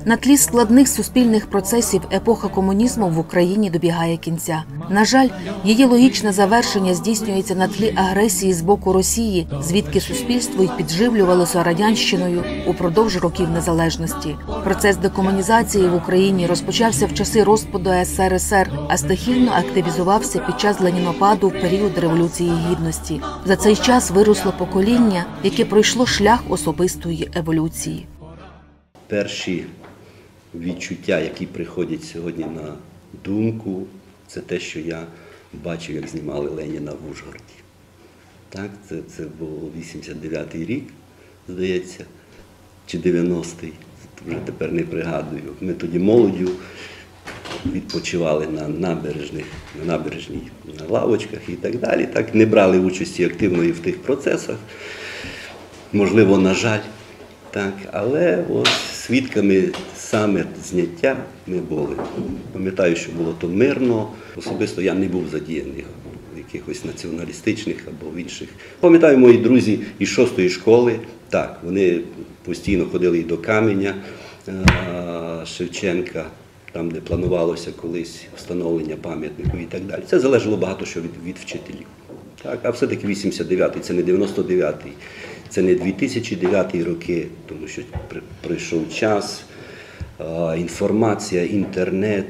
На тлі складних суспільних процесів епоха комунізму в Україні добігає кінця. На жаль, її логічне завершення здійснюється на тлі агресії з боку Росії, звідки суспільство й підживлювалося радянщиною упродовж років незалежності. Процес декомунізації в Україні розпочався в часи розпаду СРСР, а стихійно активізувався під час ленінопаду в період Революції Гідності. За цей час виросло покоління, яке пройшло шлях особистої еволюції. Перші відчуття, які приходять сьогодні на думку, це те, що я бачив, як знімали Леніна в Ужгороді. Так, це був 89-й рік, здається, чи 90-й, вже тепер не пригадую. Ми тоді молоддю відпочивали на набережній, на лавочках і так далі. Так, не брали участі активної в тих процесах, можливо, на жаль. Так, але ось свідками саме зняття ми були. Пам'ятаю, що було то мирно. Особисто я не був задіяний в якихось націоналістичних або в інших. Пам'ятаю, мої друзі із 6-ї школи, так, вони постійно ходили і до Каменя Шевченка, там, де планувалося колись встановлення пам'ятнику і так далі. Це залежало багато що від вчителів. Так, а все-таки 89-й, це не 99-й. Це не 2009 роки, тому що прийшов час, інформація, інтернет,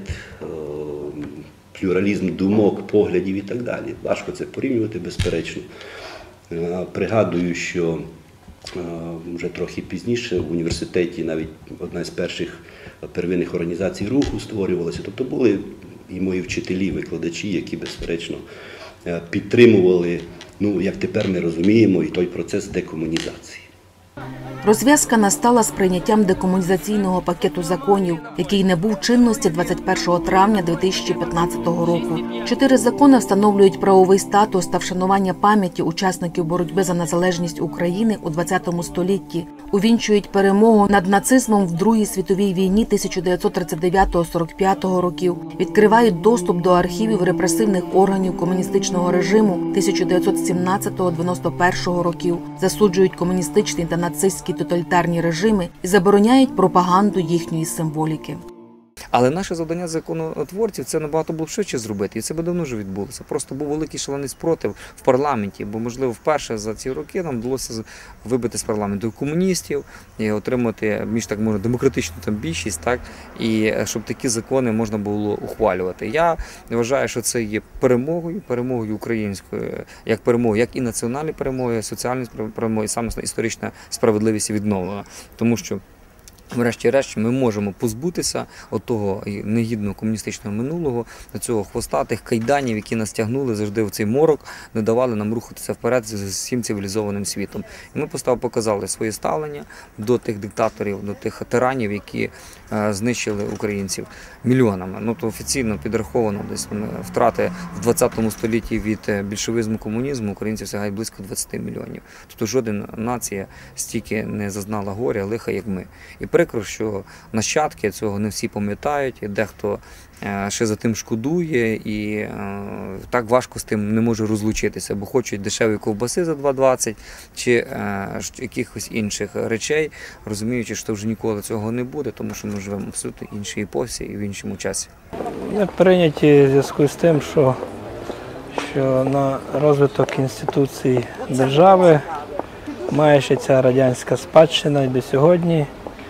плюралізм думок, поглядів і так далі. Важко це порівнювати, безперечно. Пригадую, що вже трохи пізніше в університеті навіть одна з перших первинних організацій руху створювалася. Тобто були і мої вчителі, викладачі, які, безперечно, підтримували, як тепер ми розуміємо, і той процес декомунізації. Розв'язка настала з прийняттям декомунізаційного пакету законів, який набув чинності 21 травня 2015 року. 4 закони встановлюють правовий статус та вшанування пам'яті учасників боротьби за незалежність України у ХХ столітті, увінчують перемогу над нацизмом в Другій світовій війні 1939-45 років, відкривають доступ до архівів репресивних органів комуністичного режиму 1917-91 років, засуджують комуністичні та нацистські тоталітарні режими і забороняють пропаганду їхньої символіки. Але наше завдання законотворців – це набагато було б швидше зробити, і це би давно вже відбулося. Просто був великий шалений спротив в парламенті, бо, можливо, вперше за ці роки нам вдалося вибити з парламенту комуністів і отримати більш так можна демократичну там більшість, так, і щоб такі закони можна було ухвалювати. Я вважаю, що це є перемогою українською, як перемогою, як і національної перемоги, соціальної перемоги, і саме історична справедливість відновлена. Тому що врешті-решт ми можемо позбутися от того негідного комуністичного минулого, до цього хвоста, тих кайданів, які нас тягнули завжди в цей морок, не давали нам рухатися вперед з всім цивілізованим світом. І ми показали своє ставлення до тих диктаторів, до тих тиранів, які знищили українців мільйонами. То офіційно підраховано десь втрати в 20 столітті від більшовизму, комунізму українців сягають близько 20 мільйонів. Тобто жодна нація стільки не зазнала горя, лиха, як ми. І прикро, що нащадки цього не всі пам'ятають, і дехто ще за тим шкодує, і так важко з тим не може розлучитися, бо хочуть дешеві ковбаси за 2,20 чи якихось інших речей, розуміючи, що вже ніколи цього не буде, тому що ми живемо в абсолютно іншій епосі і в іншому часі. Ми прийняті в зв'язку з тим, що на розвиток інституцій держави має ще ця радянська спадщина і до сьогодні.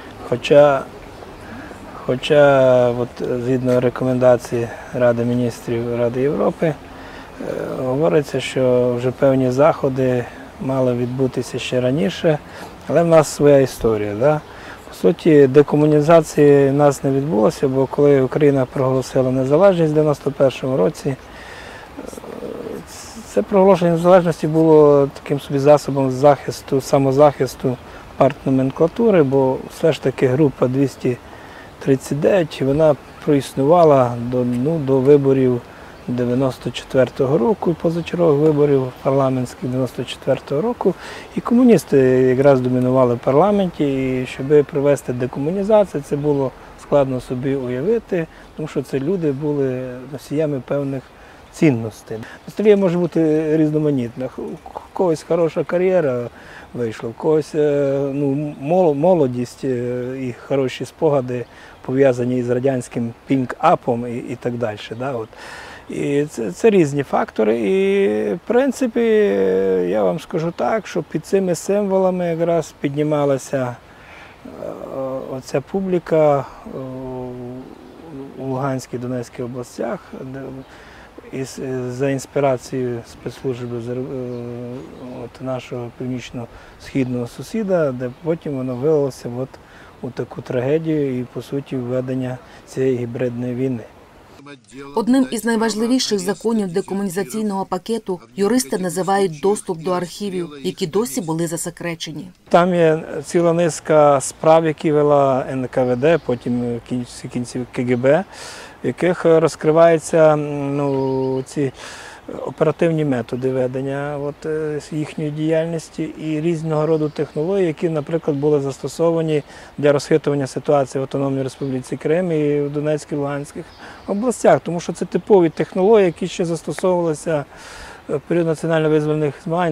Хоча згідно рекомендацій Ради міністрів Ради Європи, говориться, що вже певні заходи мали відбутися ще раніше, але в нас своя історія. Да? По суті, декомунізації в нас не відбулося, бо коли Україна проголосила незалежність в 91-му році, це проголошення незалежності було таким собі засобом самозахисту партноменклатури, бо все ж таки група 239, вона проіснувала до виборів 94-го року, позачергових виборів парламентських 94-го року. І комуністи якраз домінували в парламенті, і щоб провести декомунізацію, це було складно собі уявити, тому що це люди були носіями певних цінностей. Ностальгія може бути різноманітна. У когось хороша кар'єра вийшла, у когось молодість і хороші спогади пов'язані з радянським пінк-апом і так далі. Да? От. І це різні фактори. І, в принципі, я вам скажу так, що під цими символами якраз піднімалася оця публіка у Луганській, Донецькій областях, за інспірацією спецслужби нашого північно-східного сусіда, де потім воно вилилося у таку трагедію і, по суті, введення цієї гібридної війни. Одним із найважливіших законів декомунізаційного пакету юристи називають доступ до архівів, які досі були засекречені. Там є ціла низка справ, які вела НКВД, потім в кінці КГБ, в яких розкриваються ці оперативні методи ведення їхньої діяльності і різного роду технології, які, наприклад, були застосовані для розхитування ситуації в Автономній Республіці Крим і в Донецькій, Луганських областях. Тому що це типові технології, які ще застосовувалися в період національно-визвольних змагань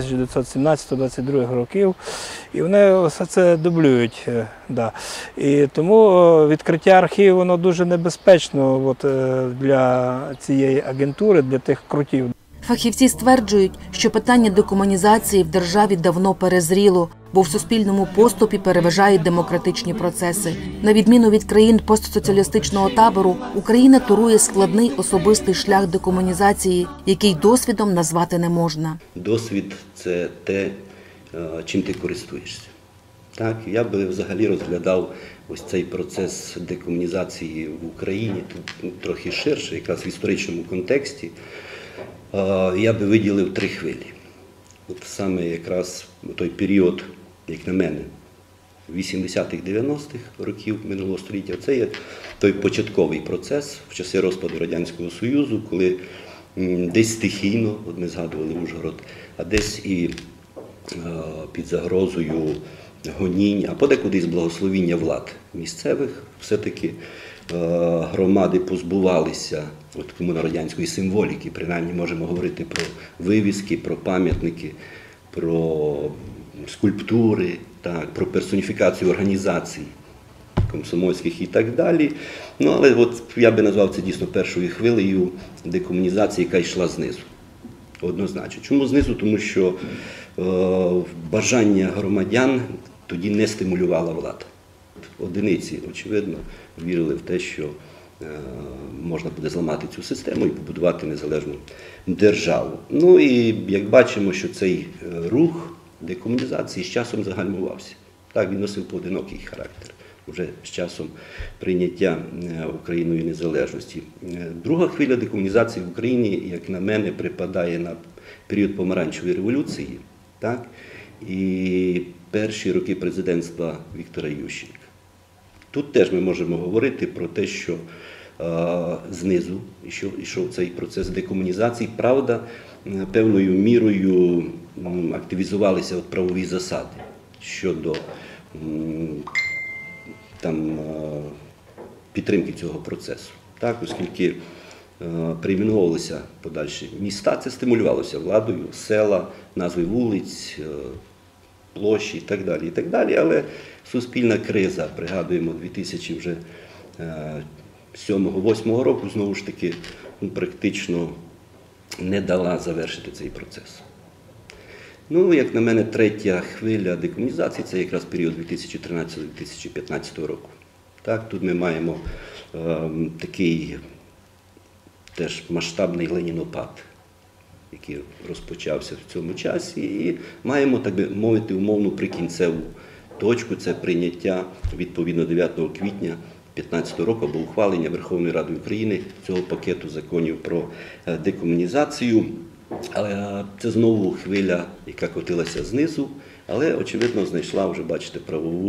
1917-22 років. І вони все це дублюють. Да. І тому відкриття архівів воно дуже небезпечно для цієї агентури, для тих крутів. Фахівці стверджують, що питання декомунізації в державі давно перезріло, бо в суспільному поступі переважають демократичні процеси. На відміну від країн постсоціалістичного табору, Україна турує складний особистий шлях декомунізації, який досвідом назвати не можна. Досвід – це те, чим ти користуєшся. Так, я би взагалі розглядав ось цей процес декомунізації в Україні трохи ширше, якраз в історичному контексті. Я би виділив 3 хвилі. От саме якраз той період, як на мене, 80-х, 90-х років минулого століття, це є той початковий процес в часи розпаду Радянського Союзу, коли десь стихійно, от ми згадували Ужгород, а десь і під загрозою гонінь, а подекуди з благословіння влад місцевих, все-таки громади позбувалися комуно-радянської символіки, принаймні можемо говорити про вивіски, про пам'ятники, про скульптури, так, про персоніфікацію організацій комсомольських і так далі. Ну, але от я би назвав це дійсно першою хвилею декомунізації, яка йшла знизу. Однозначно. Чому знизу? Тому що бажання громадян тоді не стимулювала влада. Одиниці, очевидно, вірили в те, що можна буде зламати цю систему і побудувати незалежну державу. Ну і як бачимо, що цей рух декомунізації з часом загальмувався. Так, він носив поодинокий характер, вже з часом прийняття Україною незалежності. Друга хвиля декомунізації в Україні, як на мене, припадає на період помаранчевої революції, так, і перші роки президентства Віктора Ющенка. Тут теж ми можемо говорити про те, що знизу йшов цей процес декомунізації. Правда, певною мірою активізувалися правові засади щодо підтримки цього процесу. Так, оскільки перейменовувалися подальші міста, це стимулювалося владою, села, назви вулиць, площі і так далі, і так далі. Але суспільна криза, пригадуємо, 2007-2008 року, знову ж таки, практично не дала завершити цей процес. Ну, як на мене, третя хвиля декомунізації – це якраз період 2013-2015 року. Так, тут ми маємо такий теж масштабний ленінопад, який розпочався в цьому часі, і маємо, так би мовити, умовну прикінцеву точку – це прийняття, відповідно, 9 квітня 2015 року або ухвалення Верховної Ради України цього пакету законів про декомунізацію. Але це знову хвиля, яка котилася знизу, але, очевидно, знайшла вже, бачите, правову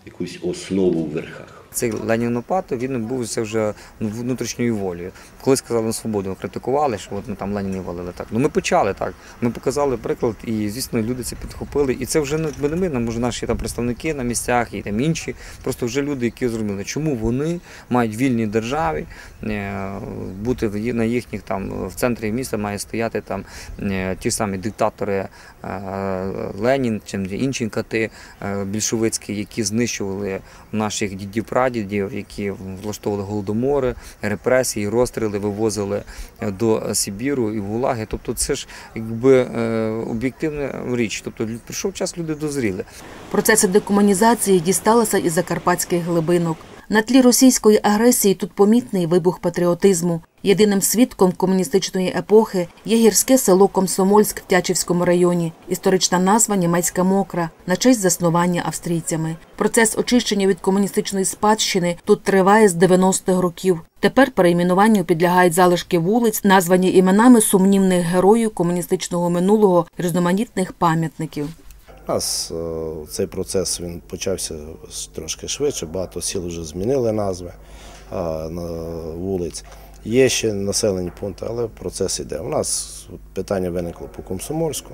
якусь основу в верхах. Цей ленінопад, він був це вже внутрішньою волею. Коли сказали на свободу, ми критикували, що от ми там Леніна валили так. Ну ми почали так. Ми показали приклад, і звісно люди це підхопили. І це вже не ми, може наші там представники на місцях і там інші. Просто вже люди, які зрозуміли, чому вони мають в вільній державі бути на їхніх там в центрі міста має стояти там ті самі диктатори Ленін чи інші кати більшовицькі, які знищували наших дідів-прадідів, які влаштовували голодомори, репресії, розстріли, вивозили до Сибіру і в ГУЛАГи. Тобто це ж якби об'єктивна річ. Тобто прийшов час, люди дозріли. Процеси декомунізації дісталися із закарпатських глибинок. На тлі російської агресії тут помітний вибух патріотизму. Єдиним свідком комуністичної епохи є гірське село Комсомольськ в Тячівському районі, історична назва Німецька Мокра, на честь заснування австрійцями. Процес очищення від комуністичної спадщини тут триває з 90-х років. Тепер перейменуванню підлягають залишки вулиць, названі іменами сумнівних героїв комуністичного минулого, різноманітних пам'ятників. У нас цей процес він почався трошки швидше, багато сіл вже змінили назви вулиць. Є ще населені пункти, але процес іде. У нас питання виникло по Комсомольську.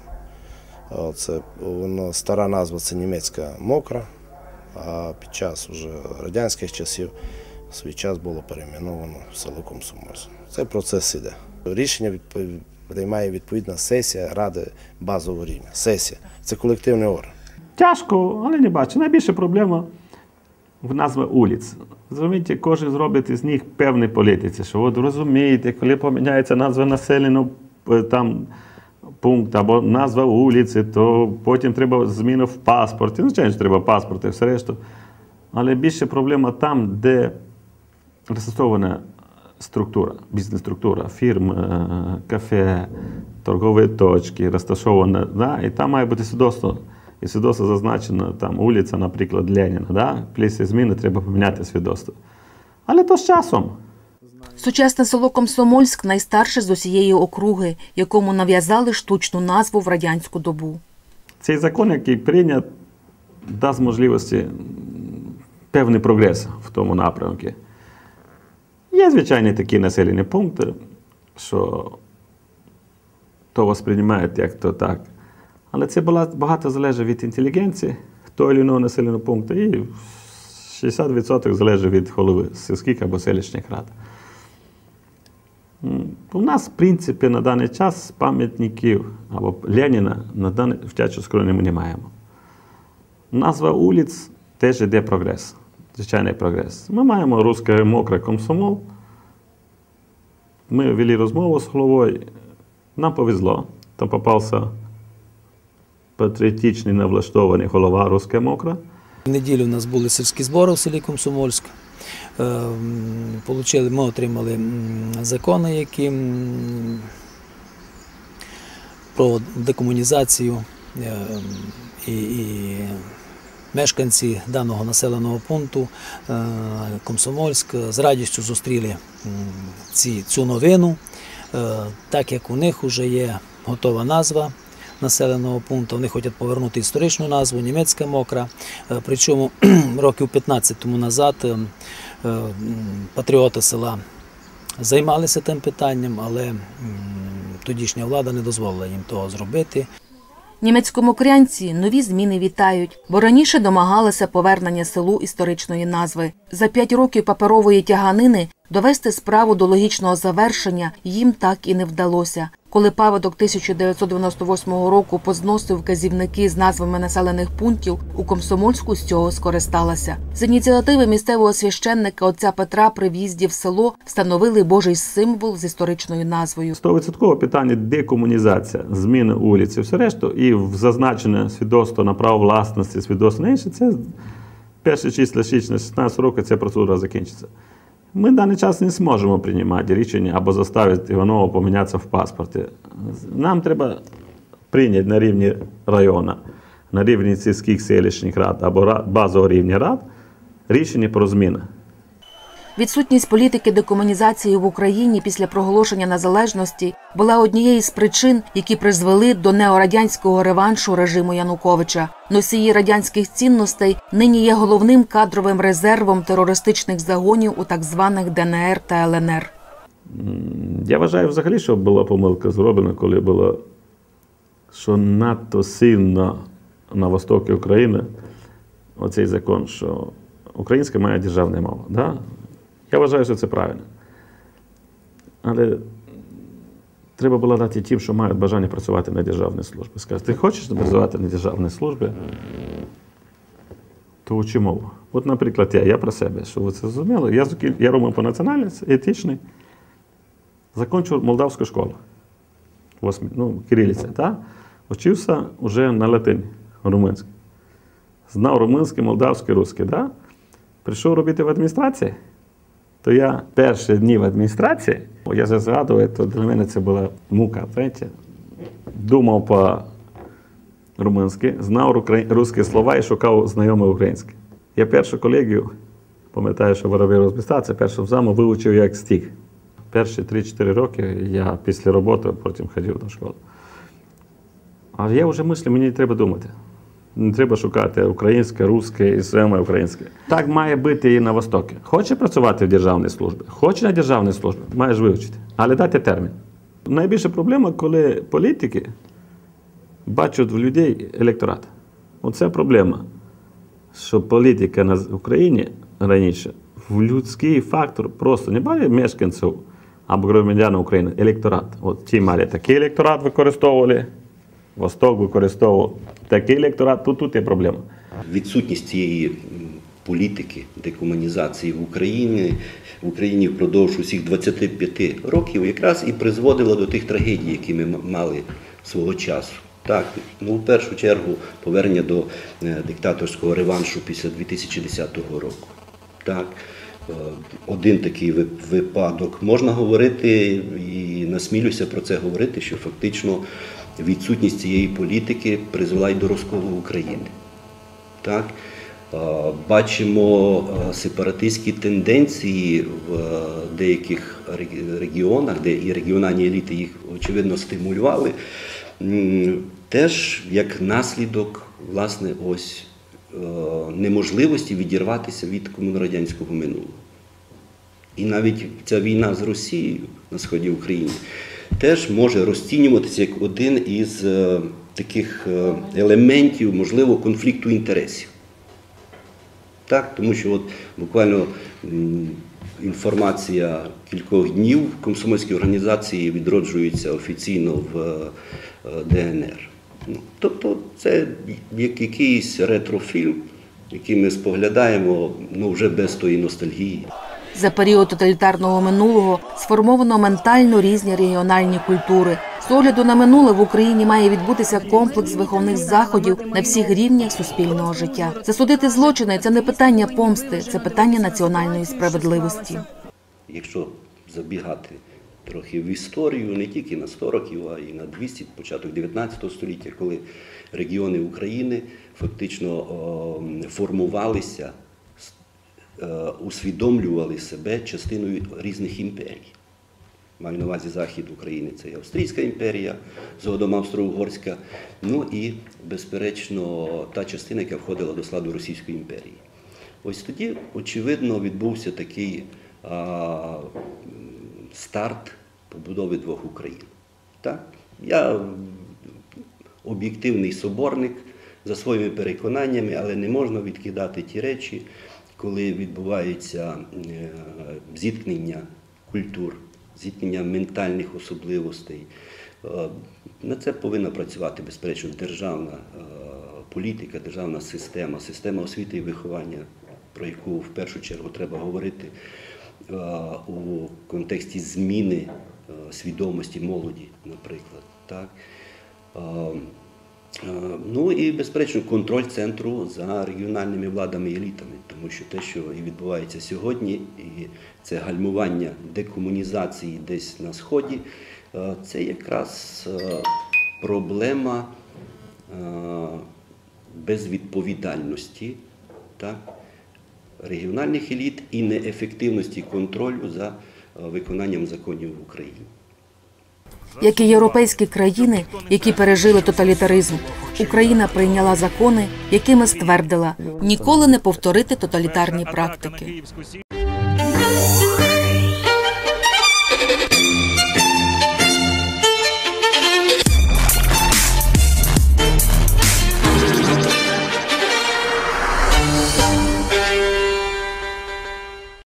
Стара назва – це Німецька Мокра, а під час вже радянських часів в свій час було перейменовано в село Комсомольськ. Цей процес іде. Рішення приймає відповідна сесія Ради базового рівня. Сесія – це колективний орган. Тяжко, але не бачу. Найбільша проблема в назві вулиць. Зрозумієте, кожен зробить із них певні політиці, що от розумієте, коли поміняється назва населеного там пункту або назва вулиці, то потім треба зміна в паспорті. Звичайно, треба паспорт і все решту. Але більша проблема там, де розташована структура, бізнес-структура, фірм, кафе, торгові точки, розташована, да? І там має бути свідоцтво. І свідоцтво зазначено, там, вулиця, наприклад, Леніна, да? Після зміни треба поміняти свідоцтво. Але то з часом. Сучасне село Комсомольськ – найстарше з усієї округи, якому нав'язали штучну назву в радянську добу. Цей закон, який прийнят, дасть можливості певний прогрес в тому напрямку. Є, звичайно, такі населені пункти, що то сприймають як то так. Але це багато залежить від інтелігенції того чи іншого населеного пункту, і 60% залежить від голови сільських або селищних рад. У нас, в принципі, на даний час пам'ятників або Леніна в Тячівському районі ми не маємо. Назва вулиць теж йде прогрес, звичайний прогрес. Ми маємо Руська Мокра Комсомол. Ми вели розмову з головою, нам повезло, там попався патріотичний, навлаштований голова Руська Мокра. В неділю у нас були сільські збори в селі Комсомольськ. Ми отримали закони, які про декомунізацію, і мешканці даного населеного пункту Комсомольськ з радістю зустріли цю новину, так як у них вже є готова назва населеного пункту. Вони хочуть повернути історичну назву Німецька Мокра. Причому років 15 тому назад патріоти села займалися тим питанням, але тодішня влада не дозволила їм того зробити. Німецькомокрянці нові зміни вітають, бо раніше домагалися повернення селу історичної назви. За 5 років паперової тяганини довести справу до логічного завершення їм так і не вдалося. Коли паводок 1998 року позносив вказівники з назвами населених пунктів, у Комсомольську з цього скористалася. З ініціативи місцевого священника отця Петра при в'їзді в село встановили Божий символ з історичною назвою. 100% питання декомунізація, зміни вулиці, все решту, і зазначене свідоцтво на право власності, свідоцтво на інше, це перші числа січня 16 року ця процедура закінчиться. Ми в даний час не зможемо приймати рішення або заставити Іванова помінятися в паспорті. Нам треба прийняти на рівні району, на рівні сільських селищних рад або базового рівня рад рішення про зміни. Відсутність політики декомунізації в Україні після проголошення незалежності була однією з причин, які призвели до неорадянського реваншу режиму Януковича. Носії радянських цінностей нині є головним кадровим резервом терористичних загонів у так званих ДНР та ЛНР. Я вважаю взагалі, що була помилка зроблена, коли було, що надто сильно на востокі України оцей закон, що українська має державну мову. Да? Я вважаю, що це правильно. Але треба було дати тим, що мають бажання працювати на державній службі. Скажуть, ти хочеш працювати на державній службі, то учи мову. От, наприклад, я про себе, що ви це зрозуміли, я роман по національності, етичний, закінчив молдавську школу, кирилиця, так? Учився вже на латині, румунській. Знав румунський, молдавський, русський, да? Прийшов робити в адміністрації, то я перші дні в адміністрації, я вже згадую, то для мене це була мука, знаєте? Думав по-румунськи, знав русські слова і шукав знайоме українське. Я першу колегію, пам'ятаю, що в робив адміністрації, першу заму вивчив як стих. Перші 3-4 роки я після роботи потім ходив до школи. Але я вже мислю, мені треба думати. Не треба шукати українське, русське і саме українське. Так має бути і на Востокі. Хоче працювати в державній службі, хоче на державній службі, маєш вивчити. Але дайте термін. Найбільша проблема, коли політики бачать в людей електорат. Оце проблема, що політика на Україні раніше в людський фактор просто не має мешканців або громадян України, електорат. От ті мали такий електорат використовували, Восток використовував такий електорат, тут є проблема. Відсутність цієї політики декомунізації в Україні впродовж усіх 25 років якраз і призводила до тих трагедій, які ми мали свого часу. Так, в першу чергу повернення до диктаторського реваншу після 2010 року. Так, один такий випадок. Можна говорити, і насмілюся про це говорити, що фактично відсутність цієї політики призвела й до розколу України. Так? Бачимо сепаратистські тенденції в деяких регіонах, де і регіональні еліти їх, очевидно, стимулювали, теж як наслідок, власне, ось неможливості відірватися від комунорадянського минулого. І навіть ця війна з Росією на сході України теж може розцінюватися як один із таких елементів, можливо, конфлікту інтересів. Так, тому що от буквально інформація кількох днів в комсомольській організації відроджується офіційно в ДНР. Тобто це як якийсь ретрофільм, який ми споглядаємо вже без тої ностальгії. За період тоталітарного минулого сформовано ментально різні регіональні культури. З огляду на минуле в Україні має відбутися комплекс виховних заходів на всіх рівнях суспільного життя. Засудити злочини – це не питання помсти, це питання національної справедливості. Якщо забігати трохи в історію, не тільки на 100 років, а й на 200, початок 19 століття, коли регіони України фактично формувалися, усвідомлювали себе частиною різних імперій. Маю на увазі захід України – це і Австрійська імперія, згодом Австро-Угорська, і, безперечно, та частина, яка входила до складу Російської імперії. Ось тоді, очевидно, відбувся такий старт побудови двох Україн. Так? Я об'єктивний соборник за своїми переконаннями, але не можна відкидати ті речі, коли відбувається зіткнення культур, зіткнення ментальних особливостей. На це повинна працювати, безперечно, державна політика, державна система освіти і виховання, про яку в першу чергу треба говорити у контексті зміни свідомості молоді, наприклад. Так? І, безперечно, контроль центру за регіональними владами і елітами, тому що те, що і відбувається сьогодні, і це гальмування декомунізації десь на Сході, це якраз проблема безвідповідальності, так? регіональних еліт і неефективності контролю за виконанням законів в Україні. Як і європейські країни, які пережили тоталітаризм, Україна прийняла закони, якими ствердила ніколи не повторити тоталітарні практики.